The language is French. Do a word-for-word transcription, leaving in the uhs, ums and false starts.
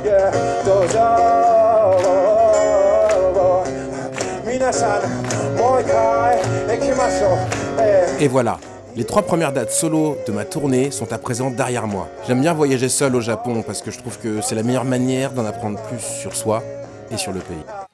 Et voilà, les trois premières dates solo de ma tournée sont à présent derrière moi. J'aime bien voyager seul au Japon parce que je trouve que c'est la meilleure manière d'en apprendre plus sur soi et sur le pays.